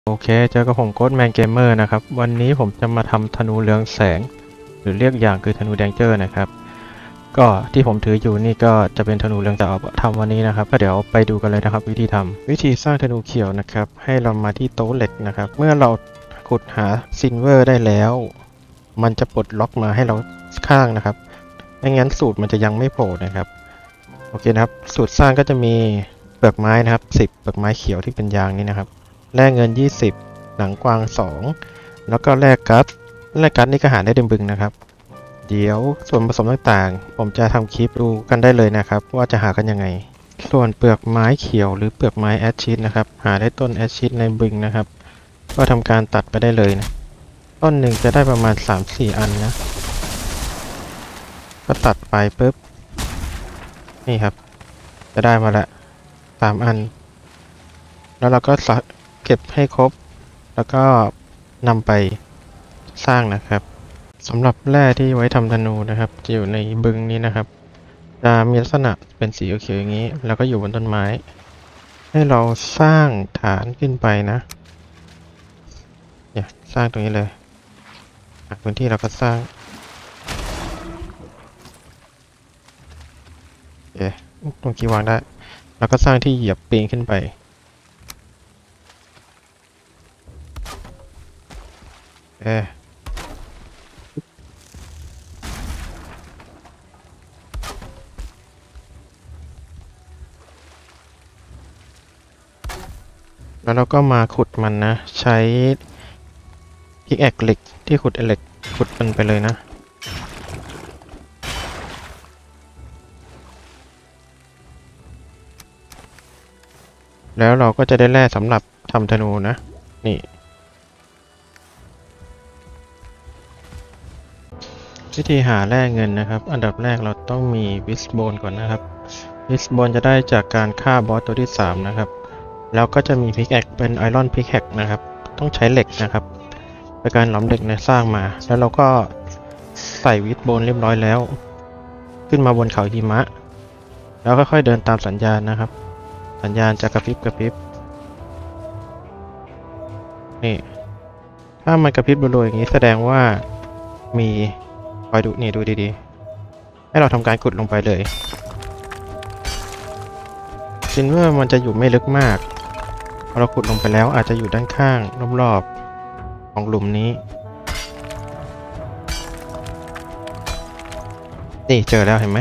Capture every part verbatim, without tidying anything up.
โอเคเจอกับผมโค้ดแมนเกมเมอร์นะครับวันนี้ผมจะมาทำธนูเรืองแสงหรือเรียกอย่างคือธนูแดงเจอร์นะครับก็ที่ผมถืออยู่นี่ก็จะเป็นธนูเรืองแสงทำวันนี้นะครับก็เดี๋ยวไปดูกันเลยนะครับวิธีทำวิธีสร้างธนูเขียวนะครับให้เรามาที่โต๊ะเหล็กนะครับเมื่อเราขุดหาซิลเวอร์ได้แล้วมันจะปลดล็อกมาให้เราข้างนะครับไม่งั้นสูตรมันจะยังไม่โผล่นะครับโอเคนะครับสูตรสร้างก็จะมีเปลือกไม้นะครับสิบเปลือกไม้เขียวที่เป็นยางนี่นะครับแลกเงินยี่สิบหนังกวางสองแล้วก็แลกกัสแลกกัสนี่ก็หาได้เดิมบึงนะครับเดี๋ยวส่วนผสมต่างๆผมจะทำคลิปดูกันได้เลยนะครับว่าจะหากันยังไงส่วนเปลือกไม้เขียวหรือเปลือกไม้แอชชีทนะครับหาได้ต้นแอชชีทในบึงนะครับก็ทำการตัดไปได้เลยนะต้นหนึ่งจะได้ประมาณ สามสี่ อันนะก็ตัดไปปุ๊บนี่ครับจะได้มาละสามอันแล้วเราก็เก็บให้ครบแล้วก็นำไปสร้างนะครับสำหรับแร่ที่ไว้ทำธนูนะครับจะอยู่ในบึงนี้นะครับจะมีลักษณะเป็นสีเขียวอย่างนี้แล้วก็อยู่บนต้นไม้ให้เราสร้างฐานขึ้นไปนะเนี่ยสร้างตรงนี้เลยพื้นที่เราก็สร้างโอเคตรงที่วางได้แล้วก็สร้างที่เหยียบปีนขึ้นไปเออแล้วเราก็มาขุดมันนะใช้พิกแอคเหล็กที่ขุดเหล็กขุดมันไปเลยนะแล้วเราก็จะได้แร่สำหรับทำธนูนะนี่วิธีหาแร่เงินนะครับอันดับแรกเราต้องมีวิสโบนก่อนนะครับวิสโบนจะได้จากการฆ่าบอสตัวที่สามนะครับแล้วก็จะมีพิกแอคเป็นไอรอนพิกแอคนะครับต้องใช้เหล็กนะครับเป็นการหลอมเหล็กในสร้างมาแล้วเราก็ใส่วิสโบนเรียบร้อยแล้วขึ้นมาบนเขาหิมะแล้วค่อยๆเดินตามสัญญาณนะครับสัญญาณจะกระพริบกระพริบนี่ถ้ามันกระพริบรัวๆอย่างนี้แสดงว่ามีคอยดูนี่ดูดีๆให้เราทำการขุดลงไปเลยซิลเวอร์มันจะอยู่ไม่ลึกมากพอเราขุดลงไปแล้วอาจจะอยู่ด้านข้างรอบๆของหลุมนี้นี่เจอแล้วเห็นไหม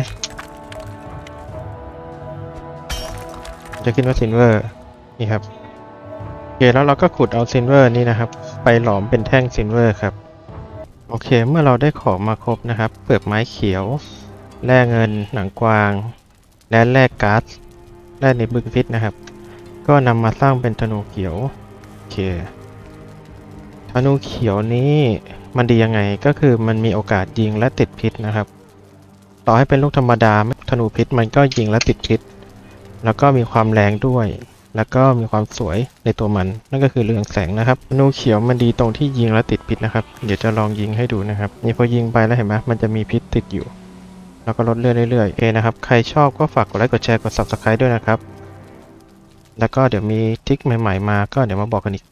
จะขึ้นว่าซิลเวอร์นี่ครับโอเคแล้วเราก็ขุดเอาซิลเวอร์นี่นะครับไปหลอมเป็นแท่งซิลเวอร์ครับโอเคเมื่อเราได้ของมาครบนะครับเปลือกไม้เขียวแร่เงินหนังกวางและแร่ก๊าซแร่ในบึงพิษนะครับก็นำมาสร้างเป็นธนูเขียวโอเคธนูเขียวนี้มันดียังไงก็คือมันมีโอกาสยิงและติดพิษนะครับต่อให้เป็นลูกธรรมดาธนูพิษมันก็ยิงและติดพิษแล้วก็มีความแรงด้วยแล้วก็มีความสวยในตัวมันนั่นก็คือเรืองแสงนะครับธนูเขียวมันดีตรงที่ยิงแล้วติดพิษนะครับเดี๋ยวจะลองยิงให้ดูนะครับนี่พอยิงไปแล้วเห็นไหมมันจะมีพิษติดอยู่แล้วก็ลดเรื่อยๆเรื่อยๆโอเคนะครับใครชอบก็ฝากกดไลค์กดแชร์กด ซับสไครบ์ ด้วยนะครับแล้วก็เดี๋ยวมีทริคใหม่ๆมาก็เดี๋ยวมาบอกกันอีก